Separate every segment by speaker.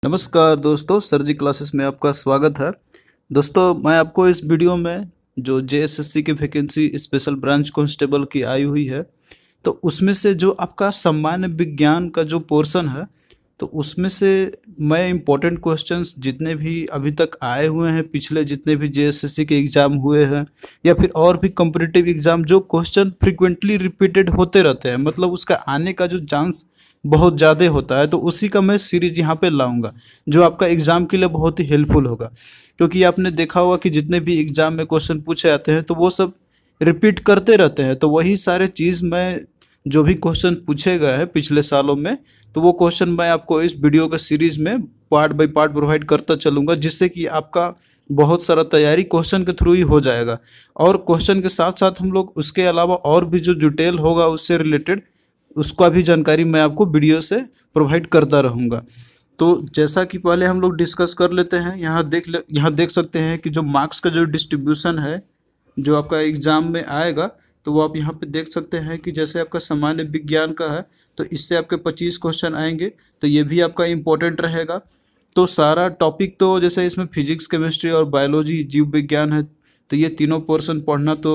Speaker 1: नमस्कार दोस्तों, सर जी क्लासेस में आपका स्वागत है। दोस्तों, मैं आपको इस वीडियो में जो जेएसएससी की वैकेंसी स्पेशल ब्रांच कांस्टेबल की आई हुई है, तो उसमें से जो आपका सामान्य विज्ञान का जो पोर्शन है, तो उसमें से मैं इम्पोर्टेंट क्वेश्चंस जितने भी अभी तक आए हुए हैं, पिछले जितने भी जेएसएससी के एग्ज़ाम हुए हैं या फिर और भी कॉम्पिटिटिव एग्ज़ाम, जो क्वेश्चन फ्रिक्वेंटली रिपीटेड होते रहते हैं, मतलब उसका आने का जो चांस बहुत ज़्यादा होता है, तो उसी का मैं सीरीज यहाँ पे लाऊंगा जो आपका एग्ज़ाम के लिए बहुत ही हेल्पफुल होगा। क्योंकि आपने देखा होगा कि जितने भी एग्ज़ाम में क्वेश्चन पूछे जाते हैं तो वो सब रिपीट करते रहते हैं, तो वही सारे चीज़ मैं जो भी क्वेश्चन पूछे गए हैं पिछले सालों में, तो वो क्वेश्चन मैं आपको इस वीडियो का सीरीज़ में पार्ट बाय पार्ट प्रोवाइड करता चलूँगा, जिससे कि आपका बहुत सारा तैयारी क्वेश्चन के थ्रू ही हो जाएगा। और क्वेश्चन के साथ साथ हम लोग उसके अलावा और भी जो डिटेल होगा उससे रिलेटेड, उसका भी जानकारी मैं आपको वीडियो से प्रोवाइड करता रहूँगा। तो जैसा कि पहले हम लोग डिस्कस कर लेते हैं, यहाँ देख सकते हैं कि जो मार्क्स का जो डिस्ट्रीब्यूशन है जो आपका एग्ज़ाम में आएगा, तो वो आप यहाँ पे देख सकते हैं कि जैसे आपका सामान्य विज्ञान का है तो इससे आपके 25 क्वेश्चन आएंगे, तो ये भी आपका इम्पोर्टेंट रहेगा। तो सारा टॉपिक, तो जैसे इसमें फिजिक्स, केमिस्ट्री और बायोलॉजी, जीव विज्ञान है, तो ये तीनों पोर्शन पढ़ना तो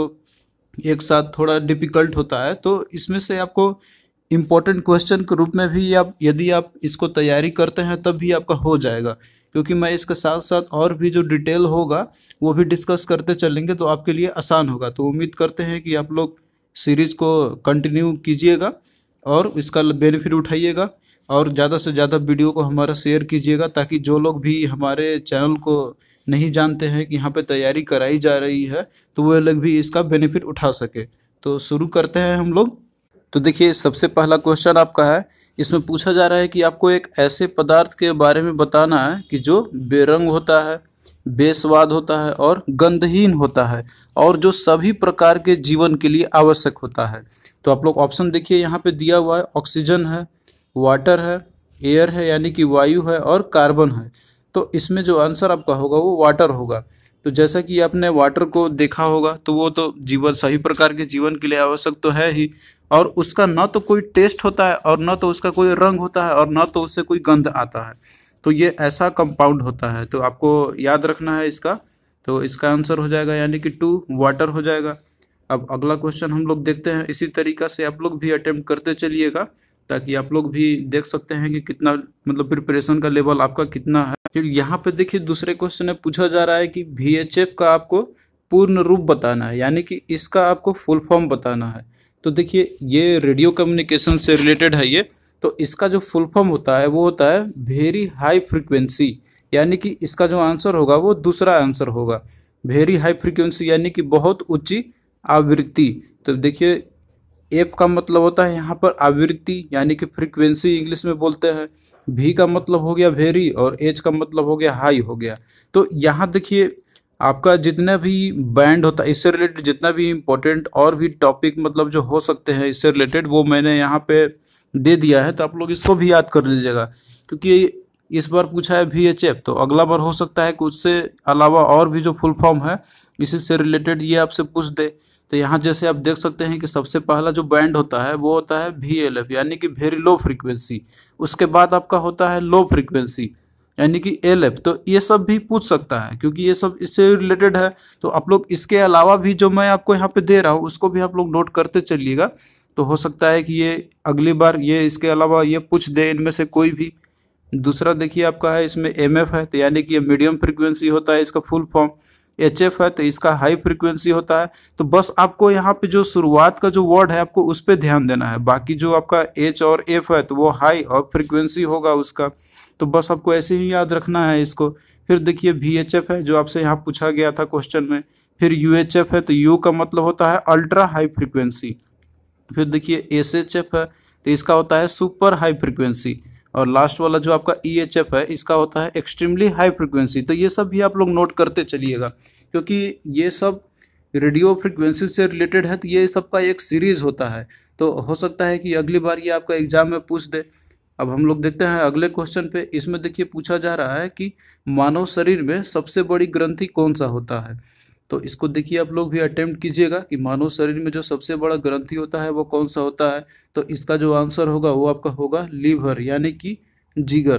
Speaker 1: एक साथ थोड़ा डिफ़िकल्ट होता है। तो इसमें से आपको इम्पोर्टेंट क्वेश्चन के रूप में भी आप, यदि आप इसको तैयारी करते हैं तब भी आपका हो जाएगा, क्योंकि मैं इसके साथ साथ और भी जो डिटेल होगा वो भी डिस्कस करते चलेंगे, तो आपके लिए आसान होगा। तो उम्मीद करते हैं कि आप लोग सीरीज़ को कंटिन्यू कीजिएगा और इसका बेनिफिट उठाइएगा, और ज़्यादा से ज़्यादा वीडियो को हमारा शेयर कीजिएगा, ताकि जो लोग भी हमारे चैनल को नहीं जानते हैं कि यहाँ पे तैयारी कराई जा रही है, तो वो लोग भी इसका बेनिफिट उठा सके। तो शुरू करते हैं हम लोग। तो देखिए, सबसे पहला क्वेश्चन आपका है, इसमें पूछा जा रहा है कि आपको एक ऐसे पदार्थ के बारे में बताना है कि जो बेरंग होता है, बेस्वाद होता है और गंधहीन होता है, और जो सभी प्रकार के जीवन के लिए आवश्यक होता है। तो आप लोग ऑप्शन देखिए, यहाँ पे दिया हुआ है, ऑक्सीजन है, वाटर है, एयर है यानी कि वायु है, और कार्बन है। तो इसमें जो आंसर आपका होगा वो वाटर होगा। तो जैसा कि आपने वाटर को देखा होगा, तो वो तो जीवन, सभी प्रकार के जीवन के लिए आवश्यक तो है ही, और उसका ना तो कोई टेस्ट होता है और ना तो उसका कोई रंग होता है और ना तो उससे कोई गंध आता है। तो ये ऐसा कंपाउंड होता है, तो आपको याद रखना है इसका। तो इसका आंसर हो जाएगा यानी कि 2 वाटर हो जाएगा। अब अगला क्वेश्चन हम लोग देखते हैं। इसी तरीका से आप लोग भी अटेम्प्ट करते चलिएगा, ताकि आप लोग भी देख सकते हैं कि कितना, मतलब प्रिपरेशन का लेवल आपका कितना है। फिर यहाँ पे देखिए, दूसरे क्वेश्चन में पूछा जा रहा है कि VHF का आपको पूर्ण रूप बताना है, यानी कि इसका आपको फुल फॉर्म बताना है। तो देखिए, ये रेडियो कम्युनिकेशन से रिलेटेड है ये। तो इसका जो फुल फॉर्म होता है वो होता है वेरी हाई फ्रीक्वेंसी, यानी कि इसका जो आंसर होगा वो दूसरा आंसर होगा। वेरी हाई फ्रीक्वेंसी यानी कि बहुत ऊंची आवृत्ति। तो देखिए, एफ का मतलब होता है यहाँ पर आवृत्ति, यानी कि फ्रीक्वेंसी इंग्लिश में बोलते हैं। भी का मतलब हो गया वेरी, और एच का मतलब हो गया हाई हो गया। तो यहाँ देखिए, आपका जितना भी बैंड होता है इससे रिलेटेड, जितना भी इम्पोर्टेंट और भी टॉपिक मतलब जो हो सकते हैं इससे रिलेटेड, वो मैंने यहाँ पे दे दिया है। तो आप लोग इसको भी याद कर लीजिएगा, क्योंकि इस बार पूछा है VHF, तो अगला बार हो सकता है कि उससे अलावा और भी जो फुल फॉर्म है इसी से रिलेटेड ये आपसे पूछ दे। तो यहाँ जैसे आप देख सकते हैं कि सबसे पहला जो बैंड होता है वो होता है VLF, यानी कि वेरी लो फ्रीक्वेंसी। उसके बाद आपका होता है लो फ्रीक्वेंसी, यानी कि LF। तो ये सब भी पूछ सकता है, क्योंकि ये सब इससे रिलेटेड है। तो आप लोग इसके अलावा भी जो मैं आपको यहाँ पे दे रहा हूँ उसको भी आप लोग नोट करते चलिएगा। तो हो सकता है कि ये अगली बार ये इसके अलावा ये पूछ दे इनमें से कोई भी। दूसरा देखिए, आपका है इसमें MF है, तो यानी कि ये मीडियम फ्रीक्वेंसी होता है, इसका फुल फॉर्म। HF है, तो इसका हाई फ्रीक्वेंसी होता है। तो बस आपको यहाँ पे जो शुरुआत का जो वर्ड है आपको उस पर ध्यान देना है। बाकी जो आपका H और F है तो वो हाई और फ्रीक्वेंसी होगा उसका। तो बस आपको ऐसे ही याद रखना है इसको। फिर देखिए, VHF है जो आपसे यहाँ पूछा गया था क्वेश्चन में। फिर UHF है, तो U का मतलब होता है अल्ट्रा हाई फ्रीक्वेंसी। फिर देखिए, SHF है, तो इसका होता है सुपर हाई फ्रीक्वेंसी। और लास्ट वाला जो आपका EHF है, इसका होता है एक्सट्रीमली हाई फ्रीक्वेंसी। तो ये सब भी आप लोग नोट करते चलिएगा, क्योंकि ये सब रेडियो फ्रीक्वेंसी से रिलेटेड है, तो ये सबका एक सीरीज होता है। तो हो सकता है कि अगली बार ये आपका एग्जाम में पूछ दे। अब हम लोग देखते हैं अगले क्वेश्चन पे। इसमें देखिए, पूछा जा रहा है कि मानव शरीर में सबसे बड़ी ग्रंथि कौन सा होता है। तो इसको देखिए, आप लोग भी अटेम्प्ट कीजिएगा कि मानव शरीर में जो सबसे बड़ा ग्रंथि होता है वो कौन सा होता है। तो इसका जो आंसर होगा वो आपका होगा लीवर, यानी कि जिगर।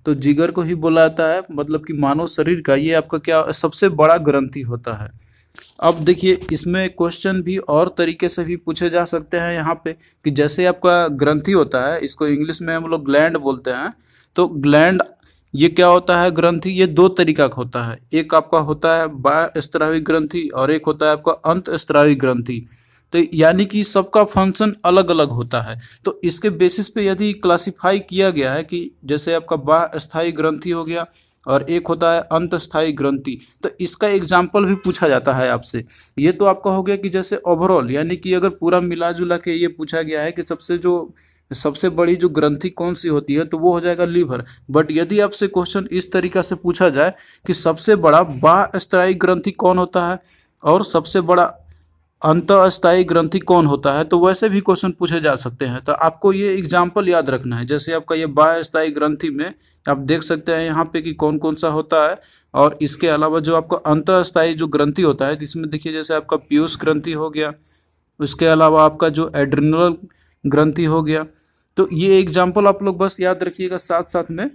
Speaker 1: तो जिगर को ही बोला जाता है, मतलब कि मानव शरीर का ये आपका क्या सबसे बड़ा ग्रंथि होता है। अब देखिए इसमें क्वेश्चन भी और तरीके से भी पूछे जा सकते हैं यहाँ पे, कि जैसे आपका ग्रंथि होता है, इसको इंग्लिश में हम लोग ग्लैंड बोलते हैं। तो ग्लैंड ये क्या होता है, ग्रंथि ये दो तरीका का होता है। एक आपका होता है बाह्यस्रावी ग्रंथि और एक होता है आपका अंतःस्रावी ग्रंथि। तो यानी कि सबका फंक्शन अलग अलग होता है। तो इसके बेसिस पे यदि क्लासिफाई किया गया है कि जैसे आपका बाह्यस्थायी ग्रंथि हो गया और एक होता है अंतस्थायी ग्रंथि, तो इसका एग्जाम्पल भी पूछा जाता है आपसे। ये तो आपका हो गया कि जैसे ओवरऑल, यानी कि अगर पूरा मिला जुला के ये पूछा गया है कि सबसे बड़ी जो ग्रंथि कौन सी होती है, तो वो हो जाएगा लीवर। बट यदि आपसे क्वेश्चन इस तरीका से पूछा जाए कि सबसे बड़ा बाह्यस्थायी ग्रंथि कौन होता है और सबसे बड़ा अंतःस्थायी ग्रंथि कौन होता है, तो वैसे भी क्वेश्चन पूछे जा सकते हैं। तो आपको ये एग्जाम्पल याद रखना है। जैसे आपका ये बाह्यस्थायी ग्रंथि में आप देख सकते हैं यहाँ पे कि कौन कौन सा होता है। और इसके अलावा जो आपका अंतःस्थायी जो ग्रंथि होता है, इसमें देखिए जैसे आपका पीयूष ग्रंथि हो गया, उसके अलावा आपका जो एड्रिनल ग्रंथि हो गया। तो ये एग्जाम्पल आप लोग बस याद रखिएगा साथ साथ में।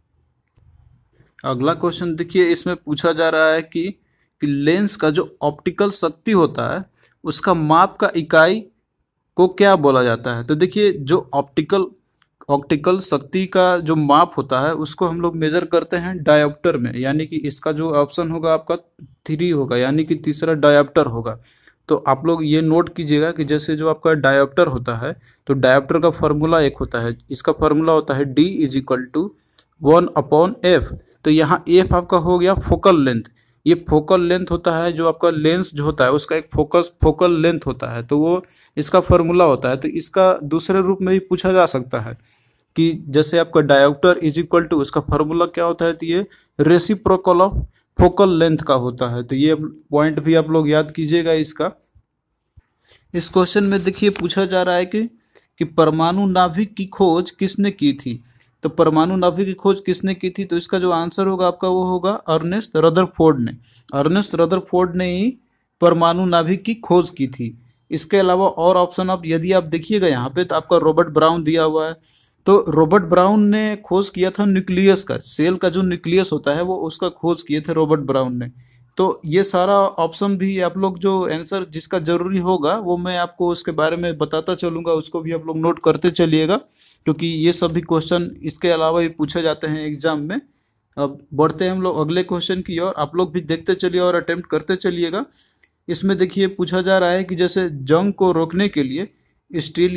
Speaker 1: अगला क्वेश्चन देखिए, इसमें पूछा जा रहा है कि लेंस का जो ऑप्टिकल शक्ति होता है उसका माप का इकाई को क्या बोला जाता है। तो देखिए जो ऑप्टिकल शक्ति का जो माप होता है उसको हम लोग मेजर करते हैं डायोप्टर में, यानी कि इसका जो ऑप्शन होगा आपका 3 होगा, यानी कि तीसरा डायोप्टर होगा। तो आप लोग ये नोट कीजिएगा कि जैसे जो आपका डायोप्टर होता है, तो डायोप्टर का फॉर्मूला एक होता है, इसका फॉर्मूला होता है D = 1/f। तो यहाँ f आपका हो गया फोकल लेंथ। ये फोकल लेंथ होता है, जो आपका लेंस जो होता है उसका एक फोकल लेंथ होता है, तो वो इसका फॉर्मूला होता है। तो इसका दूसरे रूप में भी पूछा जा सकता है कि जैसे आपका डायोप्टर = उसका फॉर्मूला क्या होता है, तो ये रेसिप्रोकल ऑफ फोकल लेंथ का होता है। तो ये पॉइंट भी आप लोग याद कीजिएगा इसका। इस क्वेश्चन में देखिए पूछा जा रहा है कि परमाणु नाभिक की खोज किसने की थी। तो परमाणु नाभिक की खोज किसने की थी, तो इसका जो आंसर होगा आपका वो होगा अर्नेस्ट रदरफोर्ड ने। अर्नेस्ट रदरफोर्ड ने ही परमाणु नाभिक की खोज की थी। इसके अलावा और ऑप्शन आप यदि आप देखिएगा यहाँ पे, तो आपका रॉबर्ट ब्राउन दिया हुआ है। तो रॉबर्ट ब्राउन ने खोज किया था न्यूक्लियस का, सेल का जो न्यूक्लियस होता है वो उसका खोज किए थे रॉबर्ट ब्राउन ने। तो ये सारा ऑप्शन भी आप लोग जो आंसर जिसका जरूरी होगा वो मैं आपको उसके बारे में बताता चलूँगा, उसको भी आप लोग नोट करते चलिएगा, क्योंकि ये सभी क्वेश्चन इसके अलावा भी पूछे जाते हैं एग्जाम में। अब बढ़ते हैं हम लोग अगले क्वेश्चन की ओर, आप लोग भी देखते चलिए और अटेम्प्ट करते चलिएगा। इसमें देखिए पूछा जा रहा है कि जैसे जंग को रोकने के लिए स्टील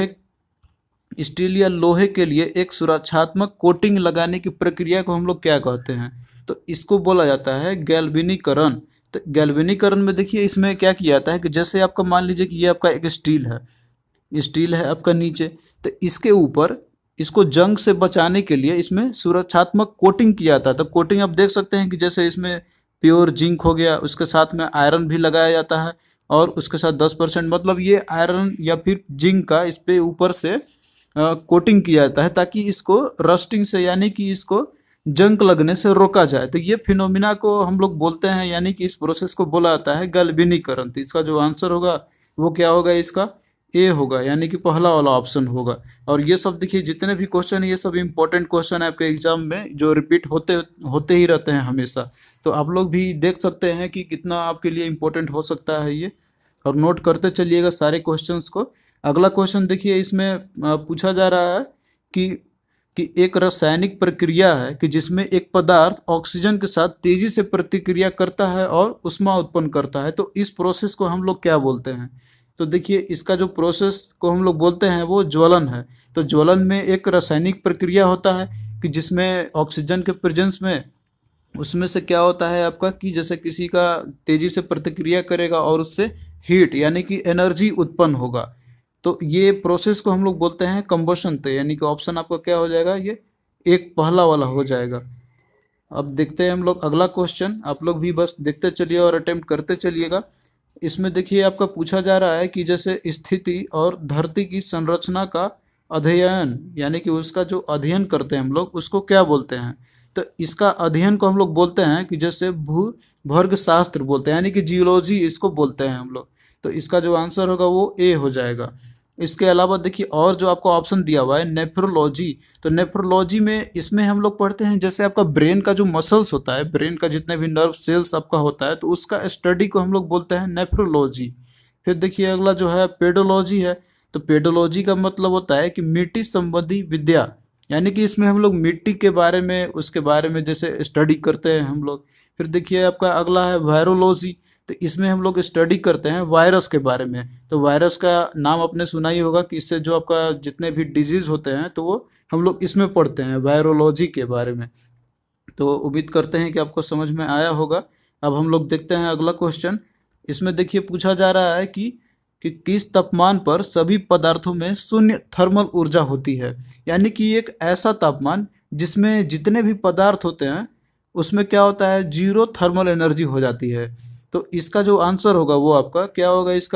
Speaker 1: या लोहे के लिए एक सुरक्षात्मक कोटिंग लगाने की प्रक्रिया को हम लोग क्या कहते हैं, तो इसको बोला जाता है गैल्वेनीकरण। तो गैल्वेनीकरण में देखिए इसमें क्या किया जाता है कि जैसे आपका मान लीजिए कि ये आपका एक स्टील है आपका नीचे, तो इसके ऊपर इसको जंग से बचाने के लिए इसमें सुरक्षात्मक कोटिंग किया जाता है। तो कोटिंग आप देख सकते हैं कि जैसे इसमें प्योर जिंक हो गया, उसके साथ में आयरन भी लगाया जाता है और उसके साथ 10%, मतलब ये आयरन या फिर जिंक का इस पे ऊपर से कोटिंग किया जाता है ताकि इसको रस्टिंग से, यानी कि इसको जंग लगने से रोका जाए। तो ये फिनोमिना को हम लोग बोलते हैं, यानी कि इस प्रोसेस को बोला जाता है गैल्वेनीकरण। तो इसका जो आंसर होगा वो क्या होगा, इसका ए होगा, यानी कि पहला वाला ऑप्शन होगा। और ये सब देखिए जितने भी क्वेश्चन है ये सब इंपॉर्टेंट क्वेश्चन है आपके एग्जाम में, जो रिपीट होते ही रहते हैं हमेशा। तो आप लोग भी देख सकते हैं कि कितना आपके लिए इम्पोर्टेंट हो सकता है ये, और नोट करते चलिएगा सारे क्वेश्चंस को। अगला क्वेश्चन देखिए, इसमें पूछा जा रहा है कि एक रासायनिक प्रक्रिया है कि जिसमें एक पदार्थ ऑक्सीजन के साथ तेजी से प्रतिक्रिया करता है और ऊष्मा उत्पन्न करता है, तो इस प्रोसेस को हम लोग क्या बोलते हैं। तो देखिए इसका जो प्रोसेस को हम लोग बोलते हैं वो ज्वलन है। तो ज्वलन में एक रासायनिक प्रक्रिया होता है कि जिसमें ऑक्सीजन के प्रेजेंस में उसमें से क्या होता है आपका, कि जैसे किसी का तेजी से प्रतिक्रिया करेगा और उससे हीट यानी कि एनर्जी उत्पन्न होगा। तो ये प्रोसेस को हम लोग बोलते हैं कंबशन। तो यानी कि ऑप्शन आपका क्या हो जाएगा, ये एक पहला वाला हो जाएगा। अब देखते हैं हम लोग अगला क्वेश्चन, आप लोग भी बस देखते चलिए और अटेम्प्ट करते चलिएगा। इसमें देखिए आपका पूछा जा रहा है कि जैसे स्थिति और धरती की संरचना का अध्ययन, यानी कि उसका जो अध्ययन करते हैं हम लोग उसको क्या बोलते हैं। तो इसका अध्ययन को हम लोग बोलते हैं कि जैसे भूभर्ग शास्त्र बोलते हैं, यानी कि जियोलॉजी इसको बोलते हैं हम लोग। तो इसका जो आंसर होगा वो ए हो जाएगा। इसके अलावा देखिए और जो आपको ऑप्शन दिया हुआ है नेफ्रोलॉजी, तो नेफ्रोलॉजी में इसमें हम लोग पढ़ते हैं जैसे आपका ब्रेन का जो मसल्स होता है, ब्रेन का जितने भी नर्व सेल्स आपका होता है, तो उसका स्टडी को हम लोग बोलते हैं नेफ्रोलॉजी। फिर देखिए अगला जो है पेडोलॉजी है, तो पेडोलॉजी का मतलब होता है कि मिट्टी संबंधी विद्या, यानी कि इसमें हम लोग मिट्टी के बारे में, उसके बारे में जैसे स्टडी करते हैं हम लोग। फिर देखिए आपका अगला है वायरोलॉजी, तो इसमें हम लोग स्टडी करते हैं वायरस के बारे में। तो वायरस का नाम आपने सुना ही होगा कि इससे जो आपका जितने भी डिजीज होते हैं तो वो हम लोग इसमें पढ़ते हैं वायरोलॉजी के बारे में। तो उम्मीद करते हैं कि आपको समझ में आया होगा। अब हम लोग देखते हैं अगला क्वेश्चन। इसमें देखिए पूछा जा रहा है कि किस तापमान पर सभी पदार्थों में शून्य थर्मल ऊर्जा होती है, यानी कि एक ऐसा तापमान जिसमें जितने भी पदार्थ होते हैं उसमें क्या होता है, जीरो थर्मल एनर्जी हो जाती है। तो इसका जो आंसर होगा वो आपका क्या होगा, इसका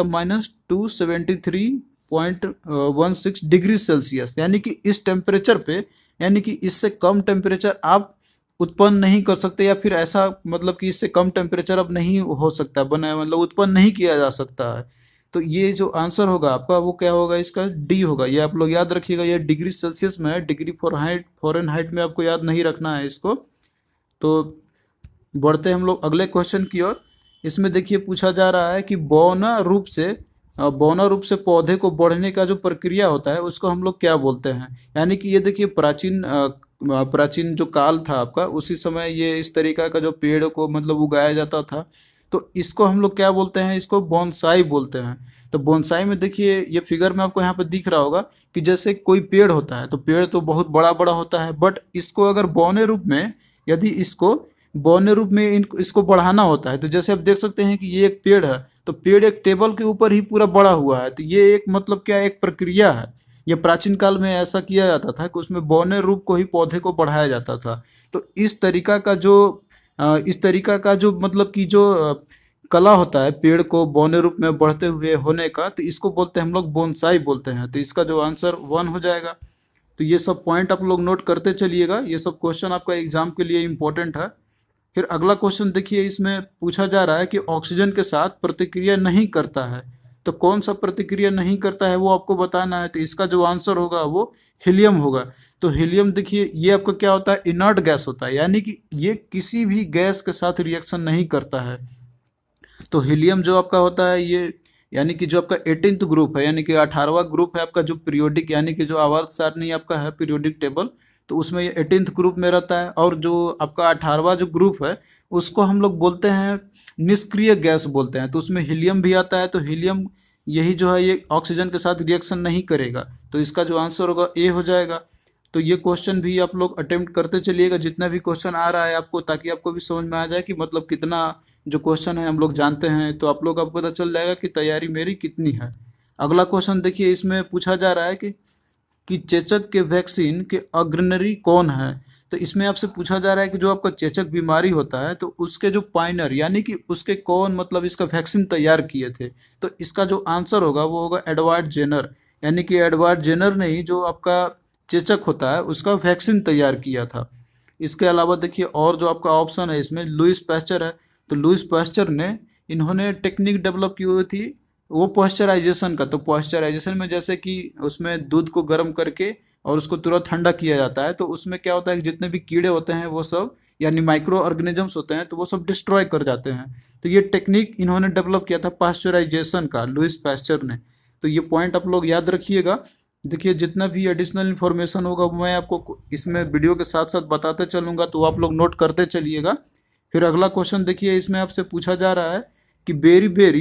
Speaker 1: -273.16 डिग्री सेल्सियस, यानी कि इस टेम्परेचर पे, यानी कि इससे कम टेम्परेचर आप उत्पन्न नहीं कर सकते, या फिर ऐसा मतलब कि इससे कम टेम्परेचर अब नहीं हो सकता बना, मतलब उत्पन्न नहीं किया जा सकता है। तो ये जो आंसर होगा आपका वो क्या होगा, इसका डी होगा। ये आप लोग याद रखिएगा, ये डिग्री सेल्सियस में है, डिग्री फॉरेनहाइट में आपको याद नहीं रखना है इसको। तो बढ़ते हम लोग अगले क्वेश्चन की ओर। इसमें देखिए पूछा जा रहा है कि बौना रूप से पौधे को बढ़ने का जो प्रक्रिया होता है उसको हम लोग क्या बोलते हैं। यानी कि ये देखिए प्राचीन जो काल था आपका, उसी समय ये इस तरीका का जो पेड़ को मतलब उगाया जाता था, तो इसको हम लोग क्या बोलते हैं, इसको बोनसाई बोलते हैं। तो बोनसाई में देखिए ये फिगर में आपको यहाँ पे दिख रहा होगा कि जैसे कोई पेड़ होता है, तो पेड़ तो बहुत बड़ा बड़ा होता है, बट इसको अगर बौने रूप में, यदि इसको बौने रूप में इसको बढ़ाना होता है, तो जैसे आप देख सकते हैं कि ये एक पेड़ है, तो पेड़ एक टेबल के ऊपर ही पूरा बड़ा हुआ है। तो ये एक मतलब क्या एक प्रक्रिया है। ये प्राचीन काल में ऐसा किया जाता था कि उसमें बौने रूप को ही पौधे को बढ़ाया जाता था। तो इस तरीका का जो मतलब कि जो कला होता है पेड़ को बौने रूप में बढ़ते हुए होने का, तो इसको बोलते हैं हम लोग बोनसाई बोलते हैं। तो इसका जो आंसर 1 हो जाएगा। तो ये सब पॉइंट आप लोग नोट करते चलिएगा, ये सब क्वेश्चन आपका एग्जाम के लिए इम्पोर्टेंट है। फिर अगला क्वेश्चन देखिए, इसमें पूछा जा रहा है कि ऑक्सीजन के साथ प्रतिक्रिया नहीं करता है, तो कौन सा प्रतिक्रिया नहीं करता है वो आपको बताना है। तो इसका जो आंसर होगा वो हीलियम होगा। तो हीलियम देखिए ये आपका क्या होता है, इनर्ट गैस होता है, यानी कि ये किसी भी गैस के साथ रिएक्शन नहीं करता है। तो हीलियम जो आपका होता है ये, यानी कि जो आपका 18th ग्रुप है, यानी कि 18वां ग्रुप है आपका, जो पीरियोडिक यानी कि जो आवर्त सारणी आपका है पीरियोडिक टेबल, तो उसमें ये 18th ग्रुप में रहता है। और जो आपका 18वां जो ग्रुप है उसको हम लोग बोलते हैं निष्क्रिय गैस बोलते हैं। तो उसमें हीलियम भी आता है। तो हीलियम यही जो है ये ऑक्सीजन के साथ रिएक्शन नहीं करेगा। तो इसका जो आंसर होगा ए हो जाएगा। तो ये क्वेश्चन भी आप लोग अटेम्प्ट करते चलिएगा जितना भी क्वेश्चन आ रहा है आपको, ताकि आपको भी समझ में आ जाए कि मतलब कितना जो क्वेश्चन है हम लोग जानते हैं, तो आप लोग आपको पता चल जाएगा कि तैयारी मेरी कितनी है। अगला क्वेश्चन देखिए, इसमें पूछा जा रहा है कि चेचक के वैक्सीन के अग्रणी कौन है। तो इसमें आपसे पूछा जा रहा है कि जो आपका चेचक बीमारी होता है तो उसके जो पायनर, यानी कि उसके कौन मतलब इसका वैक्सीन तैयार किए थे। तो इसका जो आंसर होगा वो होगा एडवर्ड जेनर, यानी कि एडवर्ड जेनर ने ही जो आपका चेचक होता है उसका वैक्सीन तैयार किया था। इसके अलावा देखिए और जो आपका ऑप्शन है इसमें लुईस पैस्चर है। तो लुईस पैस्चर ने इन्होंने टेक्निक डेवलप की हुई थी वो पॉइस्चराइजेशन का। तो पॉइस्चराइजेशन में जैसे कि उसमें दूध को गर्म करके और उसको तुरंत ठंडा किया जाता है, तो उसमें क्या होता है कि जितने भी कीड़े होते हैं वो सब, यानी माइक्रो ऑर्गेनिजम्स होते हैं, तो वो सब डिस्ट्रॉय कर जाते हैं। तो ये टेक्निक इन्होंने डेवलप किया था पॉइस्चराइजेशन का, लुईस पैस्चर ने। तो ये पॉइंट आप लोग याद रखिएगा। देखिए जितना भी एडिशनल इन्फॉर्मेशन होगा मैं आपको इसमें वीडियो के साथ साथ बताते चलूँगा, तो आप लोग नोट करते चलिएगा। फिर अगला क्वेश्चन देखिए, इसमें आपसे पूछा जा रहा है कि बेरी बेरी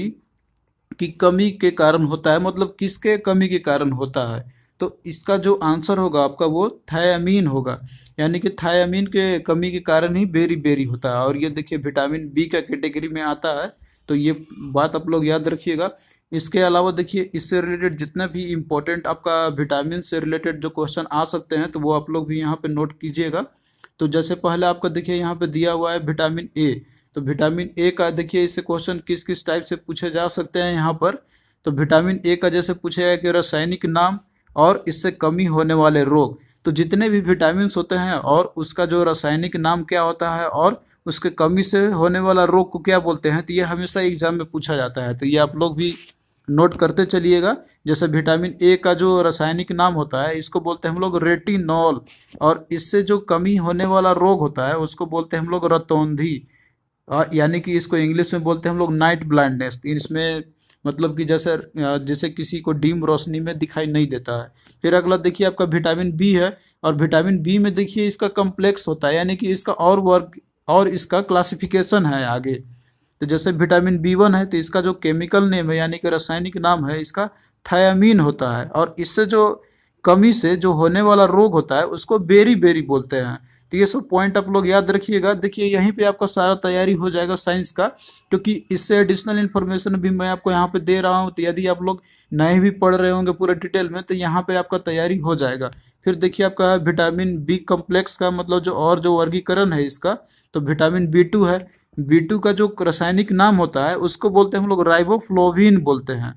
Speaker 1: की कमी के कारण होता है, मतलब किसके कमी के कारण होता है। तो इसका जो आंसर होगा आपका वो थायामीन होगा, यानी कि थायामीन के कमी के कारण ही बेरी बेरी होता है। और ये देखिए विटामिन बी का कैटेगरी में आता है। तो ये बात आप लोग याद रखिएगा। इसके अलावा देखिए इससे रिलेटेड जितना भी इम्पोर्टेंट आपका विटामिन से रिलेटेड जो क्वेश्चन आ सकते हैं तो वो आप लोग भी यहाँ पे नोट कीजिएगा। तो जैसे पहले आपका देखिए यहाँ पे दिया हुआ है विटामिन ए। तो विटामिन ए का देखिए इससे क्वेश्चन किस किस टाइप से पूछे जा सकते हैं यहाँ पर। तो विटामिन ए का जैसे पूछेगा कि रासायनिक नाम और इससे कमी होने वाले रोग। तो जितने भी विटामिन होते हैं और उसका जो रासायनिक नाम क्या होता है और उसके कमी से होने वाला रोग को क्या बोलते हैं, तो ये हमेशा एग्जाम में पूछा जाता है। तो ये आप लोग भी नोट करते चलिएगा। जैसे विटामिन ए का जो रासायनिक नाम होता है इसको बोलते हैं हम लोग रेटिनॉल, और इससे जो कमी होने वाला रोग होता है उसको बोलते हैं हम लोग रतौंधी, यानी कि इसको इंग्लिश में बोलते हैं हम लोग नाइट ब्लाइंडनेस। इसमें मतलब कि जैसे किसी को डीम रोशनी में दिखाई नहीं देता है। फिर अगला देखिए आपका विटामिन बी है, और विटामिन बी में देखिए इसका कम्प्लेक्स होता है, यानी कि इसका और वर्ग और इसका क्लासिफिकेशन है आगे। तो जैसे विटामिन बी 1 है तो इसका जो केमिकल नेम है यानी कि रासायनिक नाम है इसका थायामीन होता है, और इससे जो कमी से जो होने वाला रोग होता है उसको बेरी बेरी बोलते हैं। तो ये सब पॉइंट आप लोग याद रखिएगा। देखिए यहीं पे आपका सारा तैयारी हो जाएगा साइंस का, क्योंकि इससे एडिशनल इन्फॉर्मेशन भी मैं आपको यहाँ पे दे रहा हूँ। तो यदि आप लोग नहीं भी पढ़ रहे होंगे पूरे डिटेल में तो यहाँ पे आपका तैयारी हो जाएगा। फिर देखिए आपका विटामिन बी कम्प्लेक्स का मतलब जो वर्गीकरण है इसका, तो विटामिन बी 2 है। बी 2 का जो रासायनिक नाम होता है उसको बोलते हैं हम लोग राइबोफ्लोविन बोलते हैं,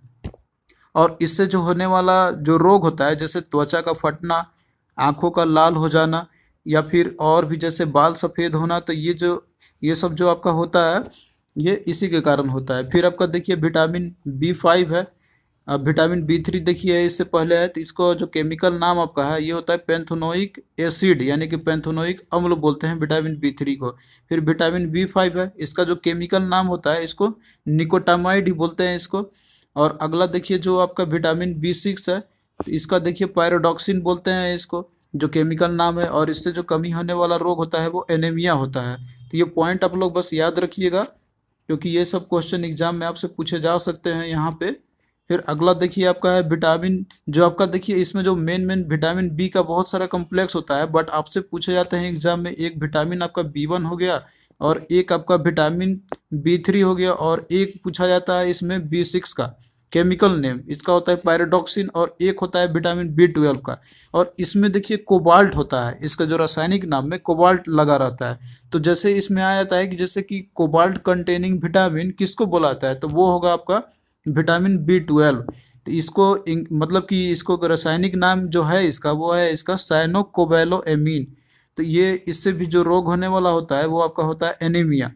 Speaker 1: और इससे जो होने वाला जो रोग होता है जैसे त्वचा का फटना, आँखों का लाल हो जाना, या फिर और भी जैसे बाल सफ़ेद होना, तो ये सब जो आपका होता है ये इसी के कारण होता है। फिर आपका देखिए विटामिन बी 5 है। अब विटामिन बी 3 देखिए इससे पहले है, तो इसको जो केमिकल नाम आपका है ये होता है पैंथेनोइक एसिड, यानी कि पैंथेनोइक अम्ल बोलते हैं विटामिन बी 3 को। फिर विटामिन बी 5 है, इसका जो केमिकल नाम होता है इसको निकोटामाइड ही बोलते हैं इसको। और अगला देखिए जो आपका विटामिन बी 6 है, तो इसका देखिए पायरोडॉक्सिन बोलते हैं इसको, जो केमिकल नाम है, और इससे जो कमी होने वाला रोग होता है वो एनीमिया होता है। तो ये पॉइंट आप लोग बस याद रखिएगा, क्योंकि ये सब क्वेश्चन एग्जाम में आपसे पूछे जा सकते हैं यहाँ पे। फिर अगला देखिए आपका है विटामिन, जो आपका देखिए इसमें जो मेन विटामिन बी का बहुत सारा कम्प्लेक्स होता है, बट आपसे पूछे जाते हैं एग्जाम में। एक विटामिन आपका बी 1 हो गया, और एक आपका विटामिन बी 3 हो गया, और एक पूछा जाता है इसमें बी 6 का केमिकल नेम, इसका होता है पायरोडॉक्सिन, और एक होता है विटामिन बी 12 का। और इसमें देखिए कोबाल्ट होता है, इसका जो रासायनिक नाम में कोबाल्ट लगा रहता है। तो जैसे इसमें आ जाता है कि जैसे कि कोबाल्ट कंटेनिंग विटामिन किसको बोला जाता है, तो वो होगा आपका विटामिन बी 12। तो इसको मतलब कि इसको रासायनिक नाम जो है इसका वो है इसका साइनोकोबैलोएमीन। तो ये इससे भी जो रोग होने वाला होता है वो आपका होता है एनीमिया।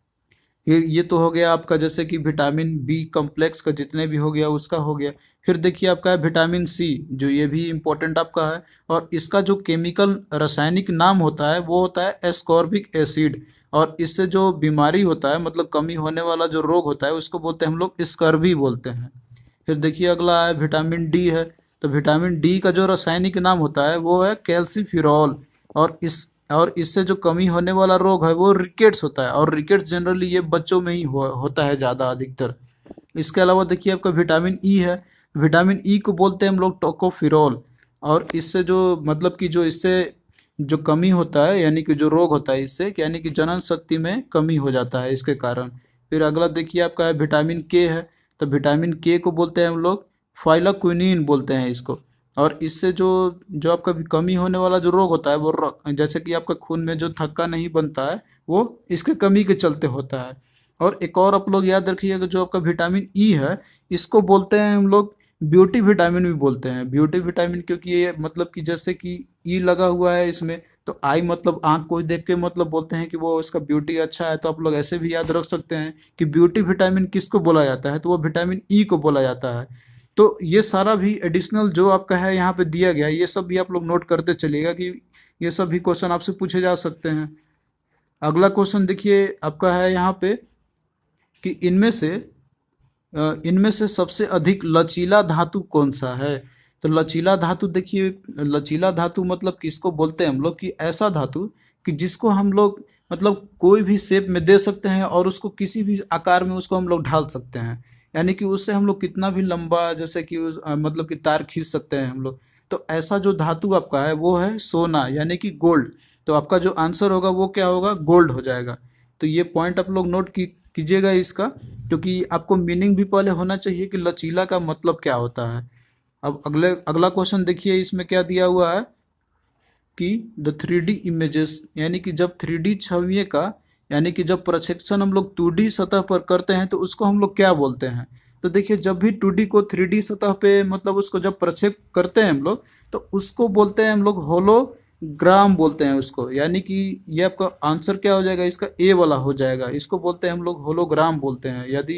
Speaker 1: ये तो हो गया आपका जैसे कि विटामिन बी कम्प्लेक्स का जितने भी हो गया उसका हो गया। फिर देखिए आपका है विटामिन सी, जो ये भी इम्पोर्टेंट आपका है, और इसका जो केमिकल रासायनिक नाम होता है वो होता है एस्कॉर्बिक एसिड, और इससे जो बीमारी होता है मतलब कमी होने वाला जो रोग होता है उसको बोलते हैं हम लोग स्कर्वी बोलते हैं। फिर देखिए अगला है विटामिन डी है, तो विटामिन डी का जो रासायनिक नाम होता है वो है कैल्सीफिरॉल, और इससे जो कमी होने वाला रोग है वो रिकेट्स होता है, और रिकेट्स जनरली ये बच्चों में ही होता है ज़्यादा अधिकतर। इसके अलावा देखिए आपका विटामिन ई है, विटामिन ई को बोलते हैं हम लोग टोकोफिरोल, और इससे जो मतलब कि जो इससे जो कमी होता है यानी कि जो रोग होता है इससे यानी कि जनन शक्ति में कमी हो जाता है इसके कारण। फिर अगला देखिए आपका है विटामिन के है, तो विटामिन के को बोलते हैं हम लोग फाइलाक्विनिन बोलते हैं इसको, और इससे जो जो आपका भी कमी होने वाला जो रोग होता है वो जैसे कि आपका खून में जो थक्का नहीं बनता है वो इसके कमी के चलते होता है। और एक और आप लोग याद रखिएगा जो आपका विटामिन ई है इसको बोलते हैं हम लोग ब्यूटी विटामिन भी बोलते हैं, ब्यूटी विटामिन, क्योंकि ये मतलब कि जैसे कि ई लगा हुआ है इसमें, तो आई मतलब आँख को देख के मतलब बोलते हैं कि वो इसका ब्यूटी अच्छा है। तो आप लोग ऐसे भी याद रख सकते हैं कि ब्यूटी विटामिन किसको बोला जाता है, तो वो विटामिन ई को बोला जाता है। तो ये सारा भी एडिशनल जो आपका है यहाँ पे दिया गया, ये सब भी आप लोग नोट करते चलिएगा कि ये सब भी क्वेश्चन आपसे पूछे जा सकते हैं। अगला क्वेश्चन देखिए आपका है यहाँ पे कि इनमें से सबसे अधिक लचीला धातु कौन सा है। तो लचीला धातु देखिए, लचीला धातु मतलब किसको बोलते हैं हम लोग कि ऐसा धातु कि जिसको हम लोग मतलब कोई भी शेप में दे सकते हैं और उसको किसी भी आकार में उसको हम लोग ढाल सकते हैं, यानी कि उससे हम लोग कितना भी लंबा जैसे कि मतलब कि तार खींच सकते हैं हम लोग। तो ऐसा जो धातु आपका है वो है सोना यानी कि गोल्ड। तो आपका जो आंसर होगा वो क्या होगा, गोल्ड हो जाएगा। तो ये पॉइंट आप लोग नोट कीजिएगा इसका, क्योंकि आपको मीनिंग भी पहले होना चाहिए कि लचीला का मतलब क्या होता है। अब अगला क्वेश्चन देखिए इसमें क्या दिया हुआ है कि द 3D इमेजेस, यानी कि जब 3D छवियों का यानी कि जब प्रक्षेपण हम लोग 2D सतह पर करते हैं तो उसको हम लोग क्या बोलते हैं। तो देखिए जब भी 2D को 3D सतह पे मतलब उसको जब प्रक्षेप करते हैं हम लोग तो उसको बोलते हैं हम लोग होलोग्राम बोलते हैं उसको, यानी कि ये आपका आंसर क्या हो जाएगा, इसका ए वाला हो जाएगा। इसको बोलते हैं हम लोग होलोग्राम बोलते हैं। यदि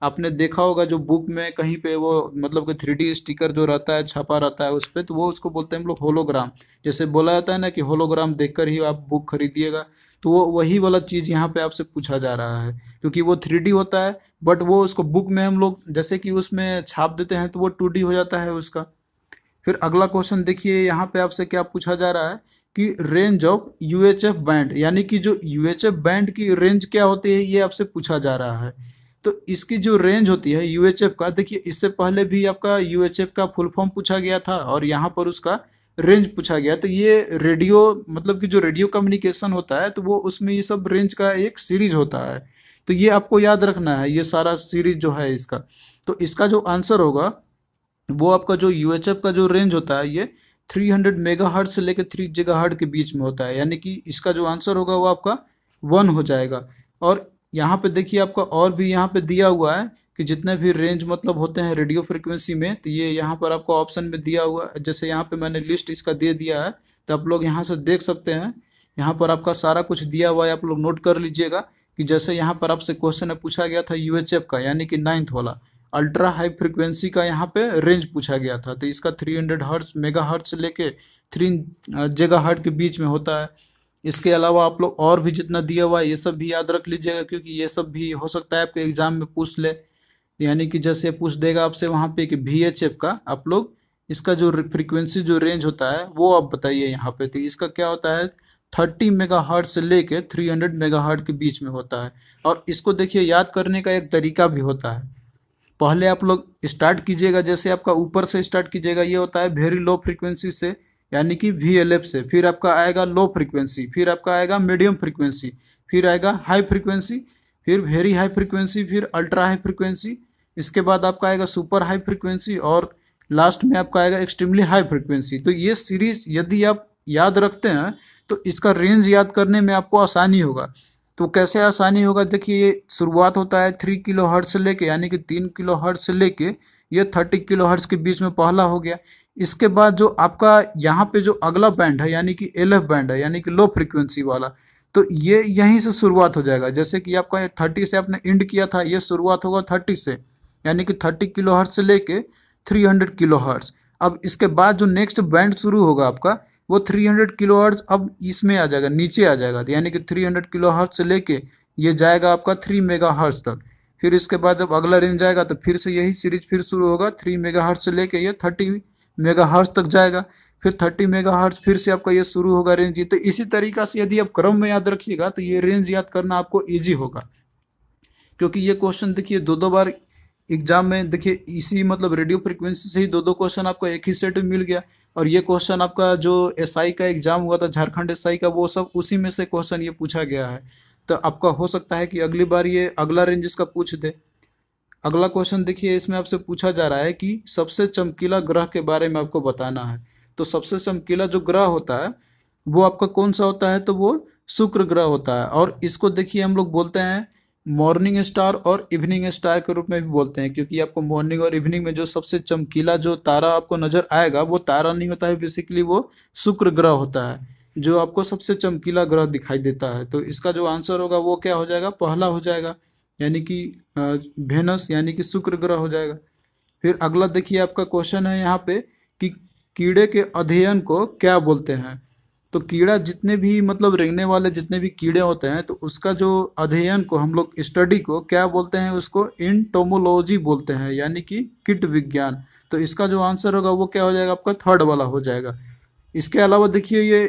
Speaker 1: आपने देखा होगा जो बुक में कहीं पे वो मतलब कि 3D स्टिकर जो रहता है छपा रहता है उस पे, तो वो उसको बोलते हैं हम लोग होलोग्राम। जैसे बोला जाता है ना कि होलोग्राम देखकर ही आप बुक खरीदिएगा, तो वो वही वाला चीज़ यहाँ पे आपसे पूछा जा रहा है, क्योंकि वो 3D होता है, बट वो उसको बुक में हम लोग जैसे कि उसमें छाप देते हैं तो वो 2D हो जाता है उसका। फिर अगला क्वेश्चन देखिए, यहाँ पे आपसे क्या पूछा जा रहा है कि रेंज ऑफ यूएचएफ बैंड, यानी कि जो यूएचएफ बैंड की रेंज क्या होती है ये आपसे पूछा जा रहा है। तो इसकी जो रेंज होती है यूएचएफ का, देखिए इससे पहले भी आपका यूएचएफ का फुल फॉर्म पूछा गया था और यहाँ पर उसका रेंज पूछा गया। तो ये रेडियो मतलब कि जो रेडियो कम्युनिकेशन होता है तो वो उसमें ये सब रेंज का एक सीरीज होता है, तो ये आपको याद रखना है ये सारा सीरीज जो है इसका। तो इसका जो आंसर होगा वो आपका जो यूएचएफ का जो रेंज होता है ये 300 मेगाहर्ट्ज से लेकर 3 गीगाहर्ट्ज के बीच में होता है, यानी कि इसका जो आंसर होगा वो आपका 1 हो जाएगा। और यहाँ पे देखिए आपका और भी यहाँ पे दिया हुआ है कि जितने भी रेंज मतलब होते हैं रेडियो फ्रिक्वेंसी में, तो ये यहाँ पर आपको ऑप्शन में दिया हुआ है। जैसे यहाँ पे मैंने लिस्ट इसका दे दिया है, तो आप लोग यहाँ से देख सकते हैं। यहाँ पर आपका सारा कुछ दिया हुआ है, आप लोग नोट कर लीजिएगा कि जैसे यहाँ पर आपसे क्वेश्चन में पूछा गया था यूएचएफ का, यानी कि 9th वाला अल्ट्रा हाई फ्रिक्वेंसी का यहाँ पे रेंज पूछा गया था, तो इसका 300 हर्ट्ज मेगा हर्ट्ज से लेके 3 गीगा हर्ट्ज के बीच में होता है। इसके अलावा आप लोग और भी जितना दिया हुआ है ये सब भी याद रख लीजिएगा, क्योंकि ये सब भी हो सकता है आपके एग्जाम में पूछ ले। यानी कि जैसे पूछ देगा आपसे वहाँ पे कि VHF का आप लोग इसका जो फ्रीक्वेंसी जो रेंज होता है वो आप बताइए यहाँ पे, तो इसका क्या होता है 30 मेगा हर्ट्ज से लेके 300 मेगा हर्ट्ज के बीच में होता है। और इसको देखिए याद करने का एक तरीका भी होता है। पहले आप लोग स्टार्ट कीजिएगा, जैसे आपका ऊपर से स्टार्ट कीजिएगा, ये होता है वेरी लो फ्रीक्वेंसी से, यानी कि VLF से, फिर आपका आएगा लो फ्रीक्वेंसी, फिर आपका आएगा मीडियम फ्रीक्वेंसी, फिर आएगा हाई फ्रीक्वेंसी, फिर वेरी हाई फ्रीक्वेंसी, फिर अल्ट्रा हाई फ्रीक्वेंसी, इसके बाद आपका आएगा सुपर हाई फ्रीक्वेंसी और लास्ट में आपका आएगा एक्सट्रीमली हाई फ्रीक्वेंसी। तो ये सीरीज यदि आप याद रखते हैं तो इसका रेंज याद करने में आपको आसानी होगा। तो कैसे आसानी होगा, देखिए ये शुरुआत होता है 3 किलो हर्ट्ज से लेके, यानी कि 3 किलो हर्ट्ज से लेके ये 30 किलो हर्ट्ज के बीच में पहला हो गया। इसके बाद जो आपका यहाँ पे जो अगला बैंड है यानी कि LF बैंड है, यानी कि लो फ्रीक्वेंसी वाला, तो ये यहीं से शुरुआत हो जाएगा। जैसे कि आपका 30 से आपने एंड किया था, ये शुरुआत होगा 30 से, यानी कि 30 किलो हर्ट्ज से लेके 300 किलो हर्ट्ज। अब इसके बाद जो नेक्स्ट बैंड शुरू होगा आपका वो 300 किलो हर्ट्ज अब इसमें आ जाएगा, नीचे आ जाएगा, यानी कि 300 किलो हर्ट्ज से लेके ये जाएगा आपका 3 मेगा हर्ट्ज तक। फिर इसके बाद जब अगला रेंज आएगा तो फिर से यही सीरीज फिर शुरू होगा, 3 मेगा हर्ट्ज से लेके ये 30 मेगा हर्ट्ज तक जाएगा, फिर 30 मेगा हर्ट्ज फिर से आपका ये शुरू होगा रेंज। तो इसी तरीका से यदि आप क्रम में याद रखिएगा तो ये रेंज याद करना आपको ईजी होगा, क्योंकि ये क्वेश्चन देखिए दो दो बार एग्जाम में देखिए इसी मतलब रेडियो फ्रिक्वेंसी से ही दो दो क्वेश्चन आपको एक ही सेट में मिल गया। और ये क्वेश्चन आपका जो SI का एग्जाम हुआ था झारखंड SI का, वो सब उसी में से क्वेश्चन ये पूछा गया है। तो आपका हो सकता है कि अगली बार ये अगला रेंज इसका पूछ दे। अगला क्वेश्चन देखिए, इसमें आपसे पूछा जा रहा है कि सबसे चमकीला ग्रह के बारे में आपको बताना है। तो सबसे चमकीला जो ग्रह होता है वो आपका कौन सा होता है, तो वो शुक्र ग्रह होता है। और इसको देखिए हम लोग बोलते हैं मॉर्निंग स्टार और इवनिंग स्टार के रूप में भी बोलते हैं, क्योंकि आपको मॉर्निंग और इवनिंग में जो सबसे चमकीला जो तारा आपको नजर आएगा वो तारा नहीं होता है, बेसिकली वो शुक्र ग्रह होता है जो आपको सबसे चमकीला ग्रह दिखाई देता है। तो इसका जो आंसर होगा वो क्या हो जाएगा, पहला हो जाएगा, यानी कि वेनस यानी कि शुक्र ग्रह हो जाएगा। फिर अगला देखिए आपका क्वेश्चन है यहाँ पे कि कीड़े के अध्ययन को क्या बोलते हैं। तो कीड़ा जितने भी मतलब रेंगने वाले जितने भी कीड़े होते हैं तो उसका जो अध्ययन को हम लोग स्टडी को क्या बोलते हैं, उसको इंटोमोलॉजी बोलते हैं, यानी कि कीट विज्ञान। तो इसका जो आंसर होगा वो क्या हो जाएगा, आपका थर्ड वाला हो जाएगा। इसके अलावा देखिए ये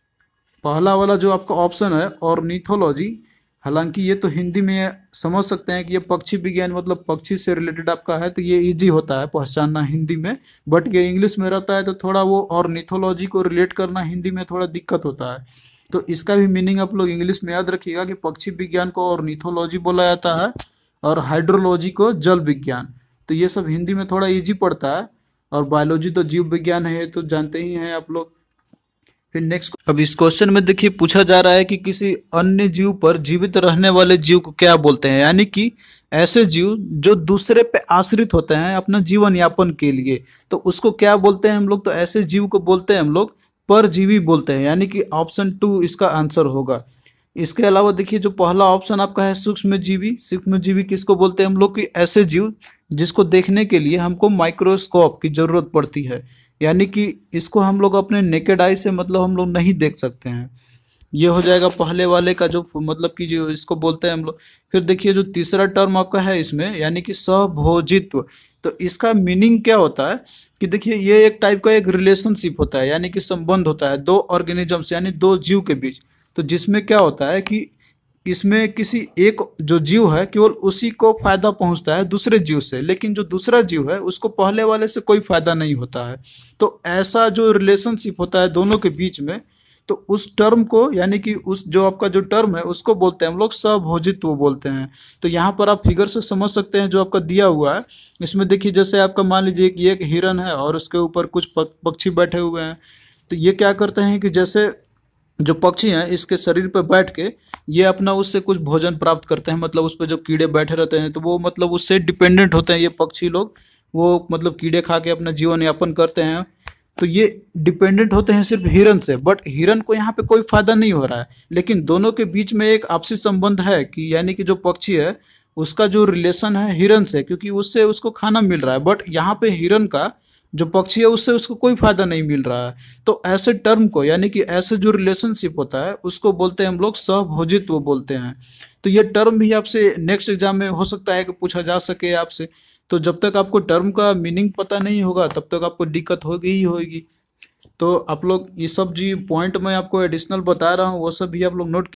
Speaker 1: पहला वाला जो आपका ऑप्शन है ऑर्निथोलॉजी, हालांकि ये तो हिंदी में समझ सकते हैं कि ये पक्षी विज्ञान मतलब पक्षी से रिलेटेड आपका है, तो ये इजी होता है पहचानना हिंदी में। बट ये इंग्लिश में रहता है तो थोड़ा वो ऑर्निथोलॉजी को रिलेट करना हिंदी में थोड़ा दिक्कत होता है। तो इसका भी मीनिंग आप लोग इंग्लिश में याद रखिएगा कि पक्षी विज्ञान को ऑर्निथोलॉजी बोला जाता है और हाइड्रोलॉजी को जल विज्ञान। तो ये सब हिंदी में थोड़ा ईजी पड़ता है। और बायोलॉजी तो जीव विज्ञान है, तो जानते ही हैं आप लोग। फिर नेक्स्ट, अब इस क्वेश्चन में देखिए पूछा जा रहा है कि किसी अन्य जीव पर जीवित रहने वाले जीव को क्या बोलते हैं, यानी कि ऐसे जीव जो दूसरे पे आश्रित होते हैं अपना जीवन यापन के लिए, तो उसको क्या बोलते हैं हम लोग, तो ऐसे जीव को बोलते हैं हम लोग परजीवी बोलते हैं, यानी कि ऑप्शन 2 इसका आंसर होगा। इसके अलावा देखिए जो पहला ऑप्शन आपका है सूक्ष्मजीवी। सूक्ष्मजीवी किसको बोलते हैं हम लोग? कि ऐसे जीव जिसको देखने के लिए हमको माइक्रोस्कोप की जरूरत पड़ती है, यानी कि इसको हम लोग अपने नेकेड आई से मतलब हम लोग नहीं देख सकते हैं। ये हो जाएगा पहले वाले का जो मतलब कि जो इसको बोलते हैं हम लोग। फिर देखिए जो तीसरा टर्म आपका है इसमें, यानी कि सहभोजित्व। तो इसका मीनिंग क्या होता है कि देखिए ये एक टाइप का एक रिलेशनशिप होता है, यानी कि संबंध होता है दो ऑर्गेनिजम्स यानी दो जीव के बीच। तो जिसमें क्या होता है कि इसमें किसी एक जो जीव है केवल उसी को फायदा पहुंचता है दूसरे जीव से, लेकिन जो दूसरा जीव है उसको पहले वाले से कोई फायदा नहीं होता है। तो ऐसा जो रिलेशनशिप होता है दोनों के बीच में, तो उस टर्म को यानी कि उस जो आपका जो टर्म है उसको बोलते हैं हम लोग सहभोजित्व बोलते हैं। तो यहाँ पर आप फिगर से समझ सकते हैं जो आपका दिया हुआ है। इसमें देखिए जैसे आपका मान लीजिए कि एक हिरन है और उसके ऊपर कुछ पक्षी बैठे हुए हैं। तो ये क्या करते हैं कि जैसे जो पक्षी हैं इसके शरीर पर बैठ के ये अपना उससे कुछ भोजन प्राप्त करते हैं, मतलब उस पर जो कीड़े बैठे रहते हैं तो वो मतलब उससे डिपेंडेंट होते हैं ये पक्षी लोग। वो मतलब कीड़े खा के अपना जीवन यापन करते हैं। तो ये डिपेंडेंट होते हैं सिर्फ हिरन से, बट हिरन को यहाँ पे कोई फायदा नहीं हो रहा है, लेकिन दोनों के बीच में एक आपसी संबंध है कि यानी कि जो पक्षी है उसका जो रिलेशन है हिरन से, क्योंकि उससे उसको खाना मिल रहा है, बट यहाँ पे हिरन का जो पक्षी है उससे उसको कोई फायदा नहीं मिल रहा है। तो ऐसे टर्म को यानी कि ऐसे जो रिलेशनशिप होता है उसको बोलते हैं हम लोग सहभोजित्व बोलते हैं। तो ये टर्म भी आपसे नेक्स्ट एग्जाम में हो सकता है कि पूछा जा सके आपसे। तो जब तक आपको टर्म का मीनिंग पता नहीं होगा तब तक आपको दिक्कत होगी ही होगी। तो आप लोग ये सब जी पॉइंट मैं आपको एडिशनल बता रहा हूँ वो सब भी आप लोग नोट।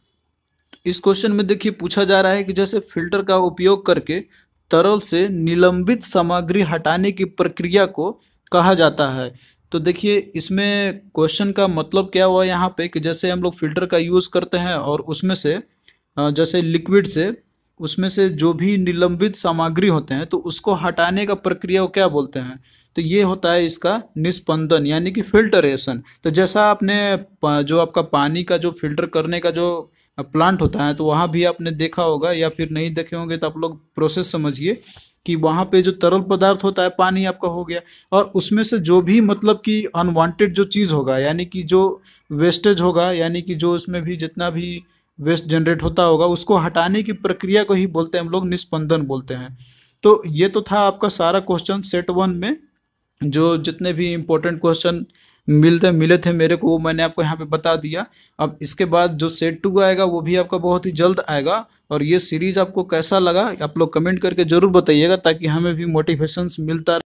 Speaker 1: इस क्वेश्चन में देखिए पूछा जा रहा है कि जैसे फिल्टर का उपयोग करके तरल से निलंबित सामग्री हटाने की प्रक्रिया को कहा जाता है। तो देखिए इसमें क्वेश्चन का मतलब क्या हुआ यहाँ पे कि जैसे हम लोग फिल्टर का यूज़ करते हैं और उसमें से जैसे लिक्विड से उसमें से जो भी निलंबित सामग्री होते हैं तो उसको हटाने का प्रक्रिया को क्या बोलते हैं? तो ये होता है इसका निस्पंदन यानी कि फिल्टरेशन। तो जैसा आपने जो आपका पानी का जो फिल्टर करने का जो प्लांट होता है तो वहाँ भी आपने देखा होगा, या फिर नहीं देखे होंगे तो आप लोग प्रोसेस समझिए कि वहाँ पे जो तरल पदार्थ होता है पानी आपका हो गया, और उसमें से जो भी मतलब कि अनवांटेड जो चीज़ होगा यानी कि जो वेस्टेज होगा यानी कि जो उसमें भी जितना भी वेस्ट जनरेट होता होगा उसको हटाने की प्रक्रिया को ही बोलते हैं हम लोग निस्पंदन बोलते हैं। तो ये तो था आपका सारा क्वेश्चन सेट वन में। जो जितने भी इम्पोर्टेंट क्वेश्चन मिले थे मेरे को वो मैंने आपको यहाँ पे बता दिया। अब इसके बाद जो सेट टू आएगा वो भी आपका बहुत ही जल्द आएगा। और ये सीरीज आपको कैसा लगा आप लोग कमेंट करके जरूर बताइएगा ताकि हमें भी मोटिवेशंस मिलता